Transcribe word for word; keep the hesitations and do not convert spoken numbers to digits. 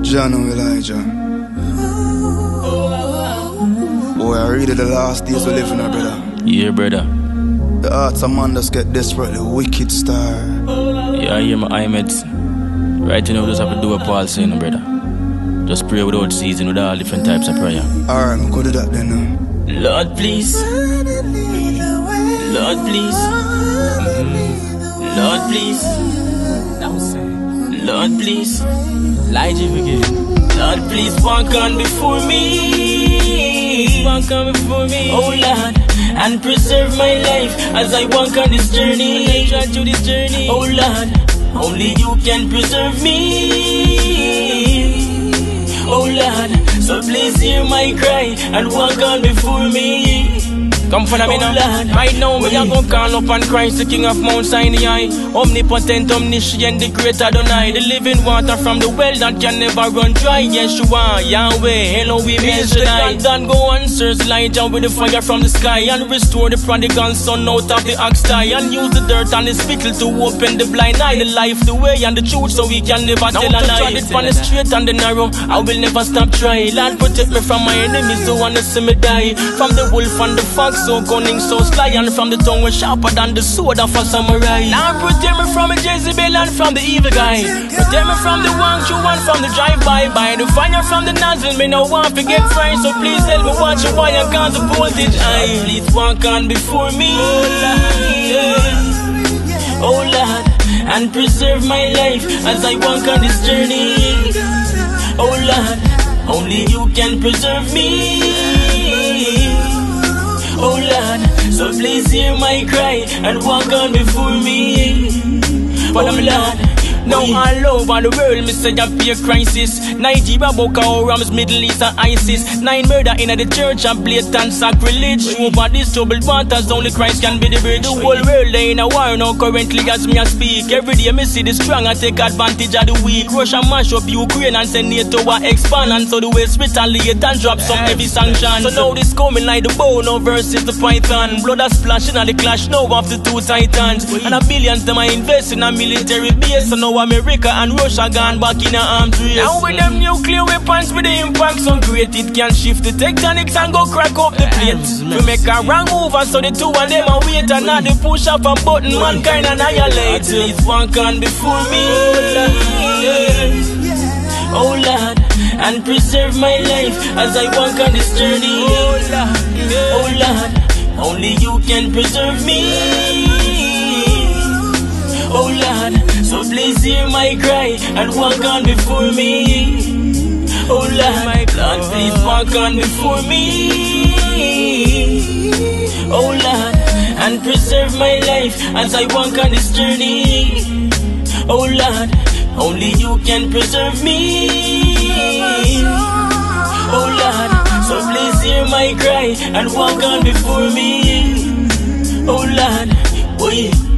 Jah know Elijah. Boy, I read it the last days we live in, brother. Yeah, brother. The hearts of man just get desperately wicked star. Yeah, I hear my Jah-Imedz. Right now, we just have to do what Paul saying, brother. Just pray without ceasing with all different types of prayer. Alright, I'm gonna do that then now. Lord, please. Lord, please. Mm-hmm. Lord, please. Lord, please. Elijah again. Lord, please walk on before me. Walk on before me. Oh Lord, and preserve my life as I walk on this journey. Try to this journey. Oh Lord, only you can preserve me. Oh Lord, so please hear my cry and walk on before me. Come follow me now. Oh, right now, we are gonna call upon Christ, the King of Mount Sinai, omnipotent, omniscient, the great Adonai, the living water from the well that can never run dry. Yeshua, Yahweh, Elohim, El Shaddai. Then go and search Elijah with the fire from the sky and restore the prodigal son out of the ox tie, and use the dirt and the spittle to open the blind eye, the life, the way, and the truth, so we can never now tell a lie. It on the straight and the narrow, I will never stop trying. Lord, protect me from my enemies, don't wanna see me die. From the wolf and the fox, so cunning, so sly, and from the tongue was sharper than the sword of a samurai. Lord, protect me from a Jezebel and from the evil guy. Protect me from the one true one, from the drive-by. By the fire from the nozzle, me no want to get fried. So please help me watch your wire, cause the voltage high. Please walk on before me. Oh Lord, and preserve my life as I walk on this journey. Oh Lord, only you can preserve me. Oh Lord, so please hear my cry and walk on before me. Oh Lord, now all over the world, me say a peer crisis. Nigeria, Boko Haram's Middle East and ISIS. Nine murder in the church and blatant sacrilege. Over these troubled waters, only Christ can be the bridge. The whole world they in a war now currently as me I speak. Every day me see the strong and take advantage of the weak. Russia mash up Ukraine and send NATO to expand. And so the West retaliate and drop some heavy sanctions. So now this coming like the bow, no versus the python. Blood a splashing and the clash now of the two titans. And a billions them I invest in a military base. So now America and Russia gone back in a arms race. Now with them nuclear weapons with the impact so great, it can shift the tectonics and go crack up the plates. We make a wrong move and so the two of them are wait, and not the push up a button mankind annihilate. Please walk on before me. Oh Lord, and preserve my life as I walk on this journey. Oh Lord, only you can preserve me. Oh Lord, so please hear my cry and walk on before me. Oh Lord, my Lord, please walk on before me. Oh Lord, and preserve my life as I walk on this journey. Oh Lord, only you can preserve me. Oh Lord, so please hear my cry and walk on before me. Oh Lord, boy.